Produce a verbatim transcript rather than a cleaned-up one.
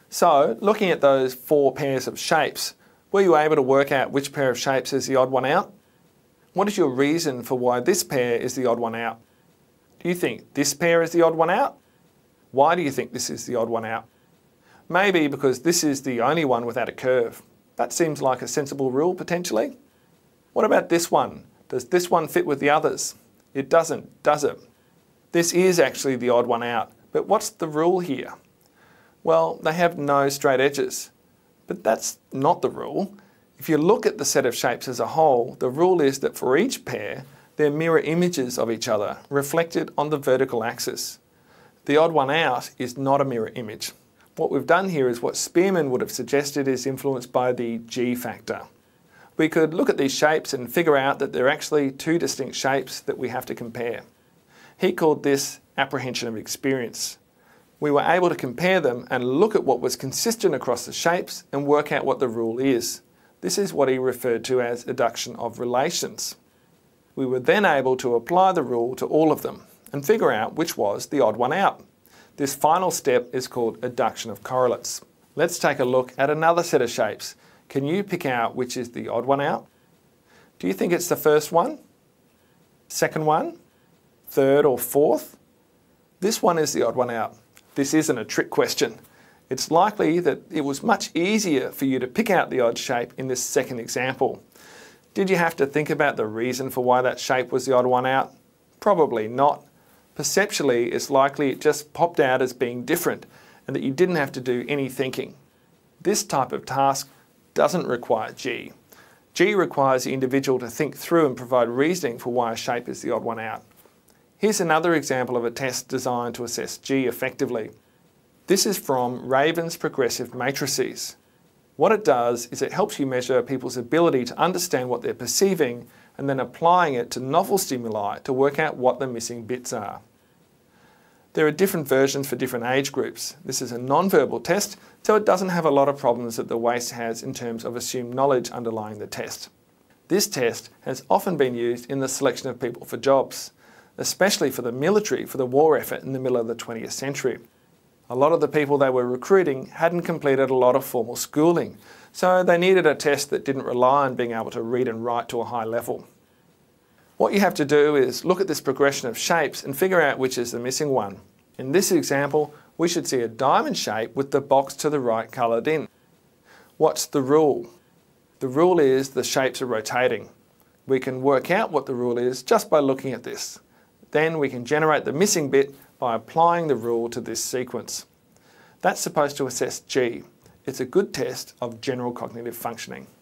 So, looking at those four pairs of shapes, were you able to work out which pair of shapes is the odd one out? What is your reason for why this pair is the odd one out? Do you think this pair is the odd one out? Why do you think this is the odd one out? Maybe because this is the only one without a curve. That seems like a sensible rule, potentially. What about this one? Does this one fit with the others? It doesn't, does it? This is actually the odd one out, but what's the rule here? Well, they have no straight edges, but that's not the rule. If you look at the set of shapes as a whole, the rule is that for each pair, they're mirror images of each other, reflected on the vertical axis. The odd one out is not a mirror image. What we've done here is what Spearman would have suggested is influenced by the G factor. We could look at these shapes and figure out that they're actually two distinct shapes that we have to compare. He called this apprehension of experience. We were able to compare them and look at what was consistent across the shapes and work out what the rule is. This is what he referred to as eduction of relations. We were then able to apply the rule to all of them and figure out which was the odd one out. This final step is called eduction of correlates. Let's take a look at another set of shapes. Can you pick out which is the odd one out? Do you think it's the first one? Second one? Third or fourth? This one is the odd one out. This isn't a trick question. It's likely that it was much easier for you to pick out the odd shape in this second example. Did you have to think about the reason for why that shape was the odd one out? Probably not. Perceptually, it's likely it just popped out as being different and that you didn't have to do any thinking. This type of task doesn't require G. G requires the individual to think through and provide reasoning for why a shape is the odd one out. Here's another example of a test designed to assess G effectively. This is from Raven's progressive matrices. What it does is it helps you measure people's ability to understand what they're perceiving and then applying it to novel stimuli to work out what the missing bits are. There are different versions for different age groups. This is a non-verbal test, so it doesn't have a lot of problems that the W A S E has in terms of assumed knowledge underlying the test. This test has often been used in the selection of people for jobs, especially for the military for the war effort in the middle of the twentieth century. A lot of the people they were recruiting hadn't completed a lot of formal schooling, so they needed a test that didn't rely on being able to read and write to a high level. What you have to do is look at this progression of shapes and figure out which is the missing one. In this example, we should see a diamond shape with the box to the right coloured in. What's the rule? The rule is the shapes are rotating. We can work out what the rule is just by looking at this. Then we can generate the missing bit by applying the rule to this sequence. That's supposed to assess G. It's a good test of general cognitive functioning.